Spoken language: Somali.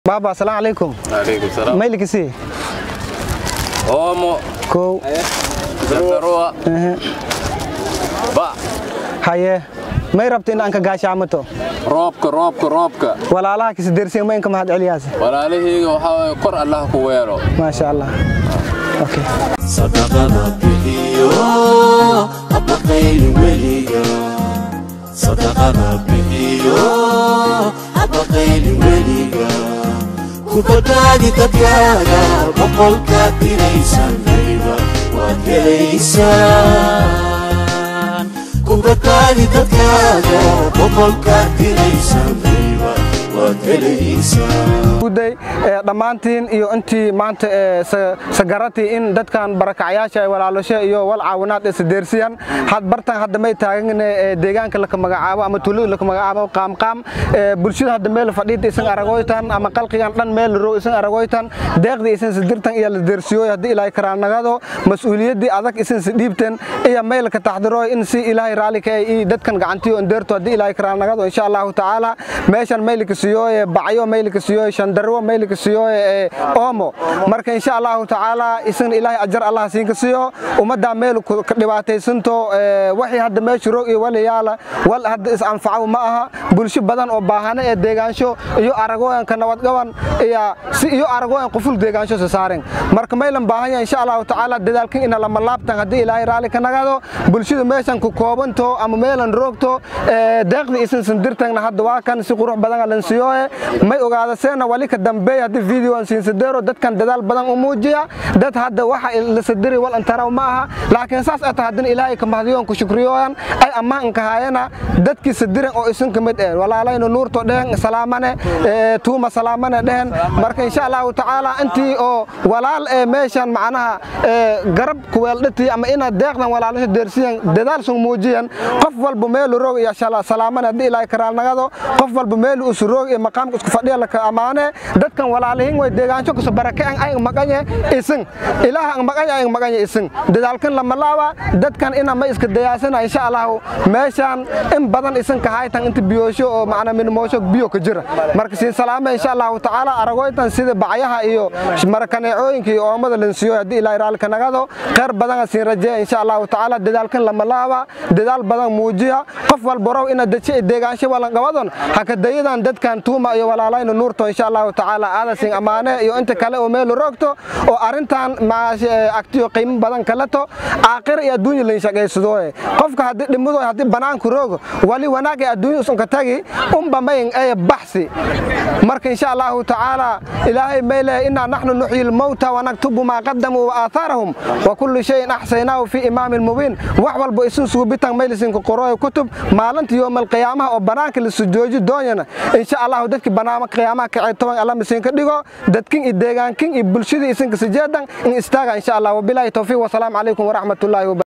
بابا السلام عليكم. وعليكم السلام. مالك سي؟ اومو كو زفروا با هاي ما ربط إن أنك قاش عمته روبك ولا الله كيس درسين ما إنكم هاد علياس ولا عليه وحاول قر الله كويرو ما شاء الله. أوكي صدقنا بهيو أبقيل وليا صدقنا بهيو أبقيل وليا كبداني تبيانا بقول كاتريسان ليبا وكريسان كبداني تبيانا بقول كاتريسان ليبا وكريسان guday dhamaantiin iyo intii maanta sagarati in dadkan barakacayaasha ay walaalasho iyo wal caawinaad is deersiyan had bartan hadda may taagan deegaanka la magacaabo ama tuulada la magacaabo qaam bulshada hadda meel fadhiid isan aragoytan ama qalqigan dhan meel roo isan aragoytan deeqdi isan sidirtan iyo la deersiyo hadii ilaahay karaanagado mas'uuliyadii adag isan dhiibteen iyo meel ka taxdiro in si ilaahay raali ka ay dadkan gacantiyo indeerto hadii ilaahay karaanagado insha Allah taala meeshan meel ka siyo bacyo meel ka siyo darwo meelka siyo oomo marka insha Allah taala isan ilaahay ajar Allah siin ka siyo umada meel ka dhibaataysanto wixii hadda meesha roog iyo walayaala wal hadda is anfaco ma aha bulsho badan oo baahan ee deegaansho iyo aragooyanka nabad gaban iyo aragooyan qoful deegaansho saaran marka meelan baahan insha Allah taala dadaalkan in la malaabtan hadii ilaahay raali ka nagado bulshada meeshan ku koobanto ama meelan roogto deeqdi isan sandirtan hadda waa kan si qurux badan la siyo may ogaada seena wali ka dambeeya hadii video aan siin sadeero dadkan dadaal badan u muujiya dad hadda waxa la sadiri wal antara ma aha laakiin saas ay tahay ilaahay ka mahdiyoon ku shukriyoon ay amaan ka hayana dadkii sadiran oo isan kamid ah walaalayno nuurto dheen salaamane tuuma salaamane dheen marka insha Allah taala intii oo walaal meeshan macnaha garab ku weeldati ama ina deeqdan walaalasho deersiyan dadaal soo muujiyan qof walba meel roog iyo insha Allah salaamane hadii ilaahay karaanagado qof walba meel uu roog ee maqaamka isku fadhiya la ka amaane dadkan walaalihiin way deegaansho ku soo barakeen ay maqanye isin ilaaha maqanye isin dadaalkan la malaaba dadkan ina ma iska dayaasana insha Allah meeshan in badan isin ka haytan inta biyoosho oo macna min moosho biyo ka jira marka si salaama insha Allah taala aragoytan sida bacyaha iyo markaneecooyinka iyo oomada lansiyo hadii ilaahay raali ka nagado qeyr badan siin rajay insha Allah taala dadaalkan la malaaba dadaal badan muujiya qof walba raw ina deegaansho wala qawadon haka dayadan dadkan tuuma iyo walaalayno nuurto insha Allah taala aada siin amaane iyo inta kale oo meel roogto oo arintan ma agtiyo qiimo badan kalato aakhir iyo adduunyo la shaqeysado qofka hadii dhimado hadii banaanku roogo wali wanaag adduunyo usan ka tagi umba mayn ay baxsi marka insha Allah taala ilaahay meele inna nahnu nuhyi al-mauta wa naktubu ma qaddamu wa atharahum wa kullu shay'in ahsaynahu fi imamin mubin wax walba isu suubitan meelisin ku qorooy kutub maalinta yoom al-qiyaamaha oo banaanka la sujooji doonayna insha Allah dadka banaanka qiyaamaha ka ay toban Allah misin ka dhigo dadkin i deegaankin i bulshada isin ka sijeedan in istaaga insha Allah wa billahi tawfiq wa salaam alaykum wa rahmatullahi wa